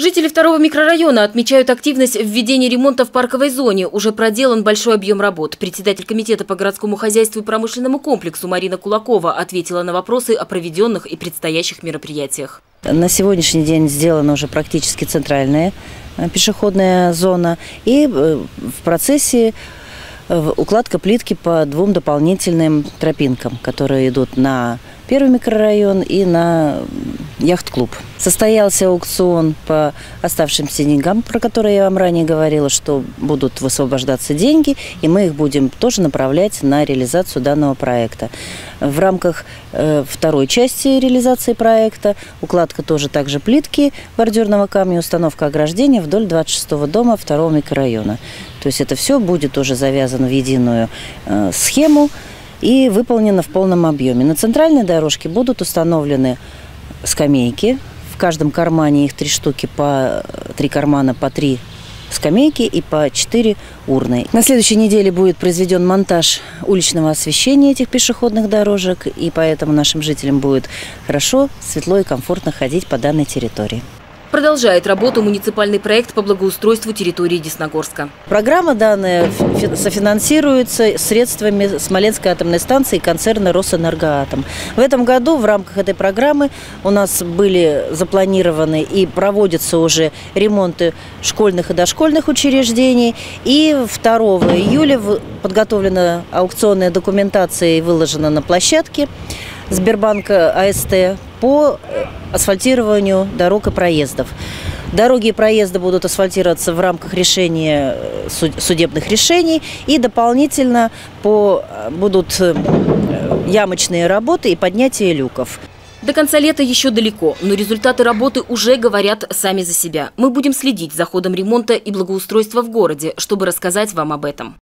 Жители второго микрорайона отмечают активность в введении ремонта в парковой зоне. Уже проделан большой объем работ. Председатель комитета по городскому хозяйству и промышленному комплексу Марина Кулакова ответила на вопросы о проведенных и предстоящих мероприятиях. На сегодняшний день сделана уже практически центральная пешеходная зона. И в процессе укладка плитки по двум дополнительным тропинкам, которые идут на первый микрорайон и на яхт-клуб. Состоялся аукцион по оставшимся деньгам, про которые я вам ранее говорила, что будут высвобождаться деньги, и мы их будем тоже направлять на реализацию данного проекта. В рамках второй части реализации проекта укладка тоже также плитки бордюрного камня, установка ограждения вдоль 26-го дома второго микрорайона. То есть это все будет уже завязано в единую схему и выполнено в полном объеме. На центральной дорожке будут установлены скамейки. В каждом кармане их 3 штуки, по 3 кармана, по 3 скамейки и по 4 урны. На следующей неделе будет произведен монтаж уличного освещения этих пешеходных дорожек, и поэтому нашим жителям будет хорошо, светло и комфортно ходить по данной территории. Продолжает работу муниципальный проект по благоустройству территории Десногорска. Программа данная софинансируется средствами Смоленской атомной станции и концерна «Росэнергоатом». В этом году в рамках этой программы у нас были запланированы и проводятся уже ремонты школьных и дошкольных учреждений. И 2 июля подготовлена аукционная документация и выложена на площадке Сбербанка АСТ по асфальтированию дорог и проездов. Дороги и проезды будут асфальтироваться в рамках решения судебных решений, и дополнительно будут ямочные работы и поднятие люков. До конца лета еще далеко, но результаты работы уже говорят сами за себя. Мы будем следить за ходом ремонта и благоустройства в городе, чтобы рассказать вам об этом.